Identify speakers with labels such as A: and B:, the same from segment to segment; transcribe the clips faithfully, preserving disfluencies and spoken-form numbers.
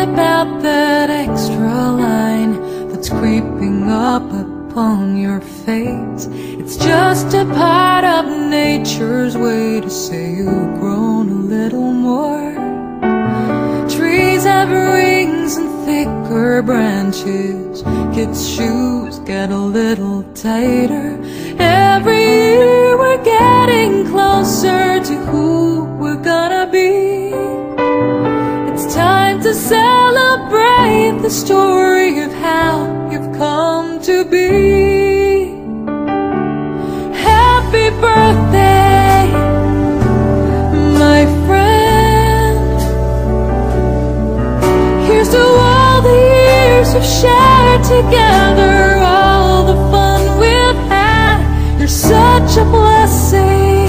A: about that extra line that's creeping up upon your face. It's just a part of nature's way to say you've grown a little more. Trees have rings and thicker branches. Kids' shoes get a little tighter. Every year we're getting closer to who we're gonna be. It's time to celebrate the story of how you've come to be. Happy birthday, my friend. Here's to all the years we've shared together, all the fun we've had. You're such a blessing,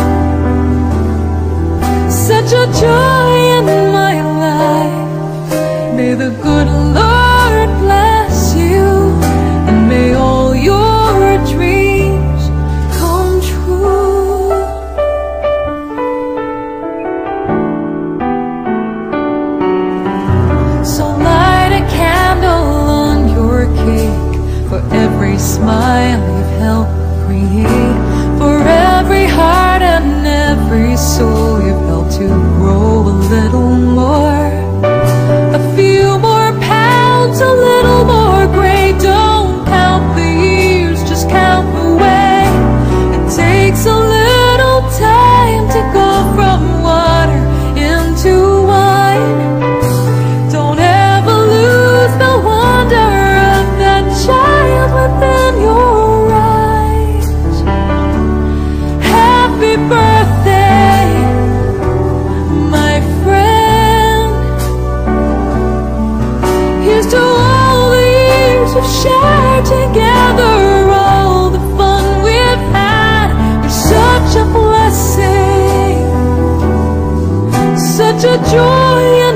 A: such a joy in my life. May the good Lord bless you, and may all your dreams come true. So light a candle on your cake for every smile you've helped create, for every heart and every soul you've helped to grow a little more. A few more pounds, a little more gray. Don't count the years, just count the way. It takes a little time to go from water into wine. Don't ever lose the wonder of that child within your eyes. Happy birthday, my friend. Here's to all the years we've shared together, all the fun we've had. You're such a blessing, such a joy in